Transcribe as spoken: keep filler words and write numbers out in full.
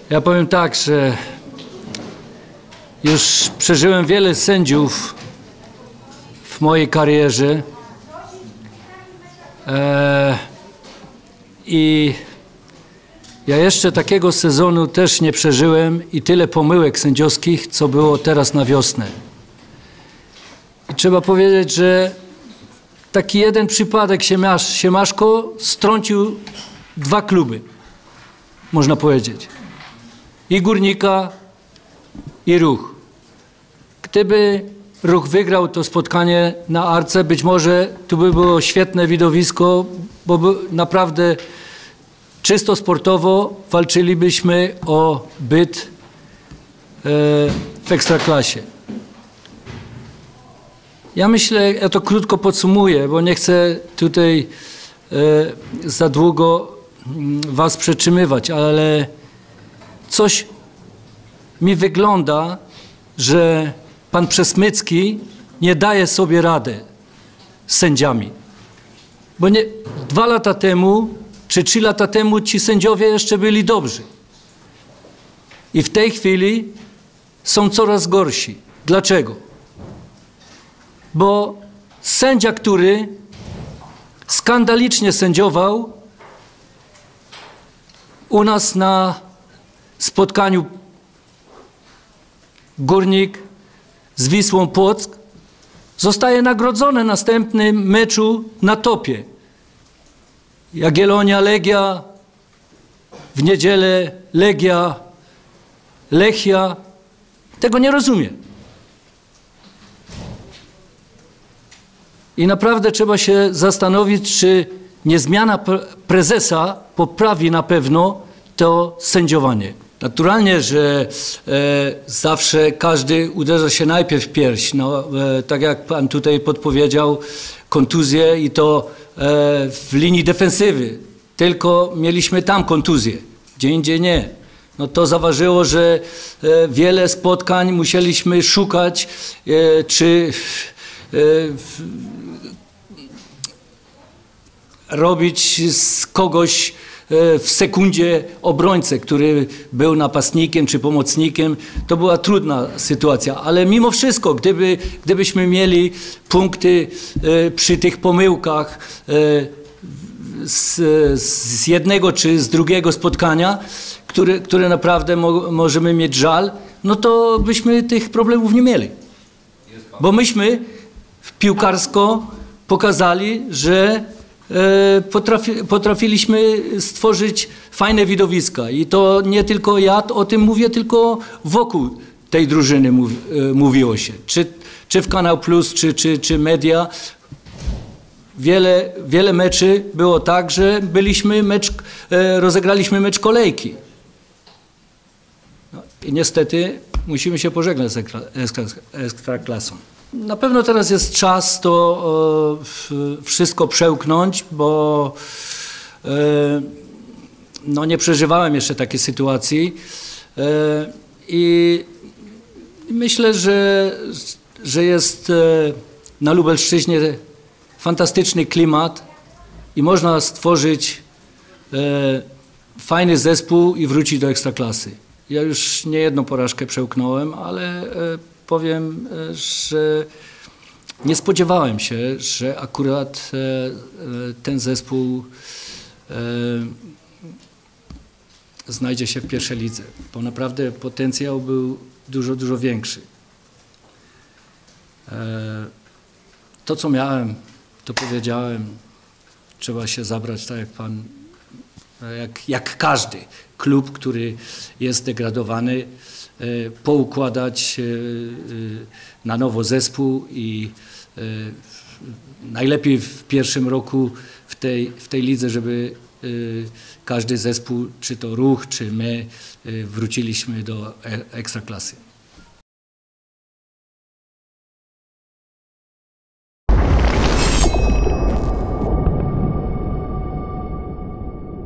Ja powiem tak, że już przeżyłem wiele sędziów w mojej karierze e, i ja jeszcze takiego sezonu też nie przeżyłem i tyle pomyłek sędziowskich, co było teraz na wiosnę. I trzeba powiedzieć, że taki jeden przypadek Siemasz, Siemaszko strącił dwa kluby, można powiedzieć. I Górnika, i Ruch. Gdyby Ruch wygrał to spotkanie na Arce, być może tu by było świetne widowisko, bo by naprawdę czysto sportowo walczylibyśmy o byt e, w Ekstraklasie. Ja myślę, ja to krótko podsumuję, bo nie chcę tutaj e, za długo was przetrzymywać, ale coś mi wygląda, że pan Przesmycki nie daje sobie rady z sędziami. Bo nie, dwa lata temu, czy trzy lata temu ci sędziowie jeszcze byli dobrzy. I w tej chwili są coraz gorsi. Dlaczego? Bo sędzia, który skandalicznie sędziował u nas na spotkaniu Górnik z Wisłą Płock, zostaje nagrodzony w następnym meczu na topie. Jagiellonia, Legia, w niedzielę Legia, Lechia. Tego nie rozumiem. I naprawdę trzeba się zastanowić, czy nie zmiana prezesa poprawi na pewno to sędziowanie. Naturalnie, że e, zawsze każdy uderza się najpierw w pierś. No, e, tak jak pan tutaj podpowiedział, kontuzje i to e, w linii defensywy. Tylko mieliśmy tam kontuzję, gdzie indziej nie. No to zaważyło, że e, wiele spotkań musieliśmy szukać, e, czy e, w, robić z kogoś w sekundzie obrońcę, który był napastnikiem czy pomocnikiem. To była trudna sytuacja, ale mimo wszystko, gdyby, gdybyśmy mieli punkty e, przy tych pomyłkach e, z, z jednego czy z drugiego spotkania, które, które naprawdę mo, możemy mieć żal, no to byśmy tych problemów nie mieli. Bo myśmy piłkarsko pokazali, że Potrafi, potrafiliśmy stworzyć fajne widowiska i to nie tylko ja o tym mówię, tylko wokół tej drużyny mów, mówiło się. Czy, czy w Kanał Plus, czy, czy, czy media. Wiele, wiele meczy było tak, że byliśmy mecz, rozegraliśmy mecz kolejki. No, i niestety musimy się pożegnać z Ekstraklasą. Na pewno teraz jest czas to e, wszystko przełknąć, bo e, no nie przeżywałem jeszcze takiej sytuacji e, i myślę, że, że jest e, na Lubelszczyźnie fantastyczny klimat i można stworzyć e, fajny zespół i wrócić do Ekstraklasy. Ja już nie jedną porażkę przełknąłem, ale e, powiem, że nie spodziewałem się, że akurat ten zespół znajdzie się w pierwszej lidze, bo naprawdę potencjał był dużo, dużo większy. To, co miałem, to powiedziałem, trzeba się zabrać tak jak pan, jak, jak każdy klub, który jest degradowany, poukładać na nowo zespół i najlepiej w pierwszym roku w tej, w tej lidze, żeby każdy zespół, czy to Ruch, czy my, wróciliśmy do Ekstraklasy.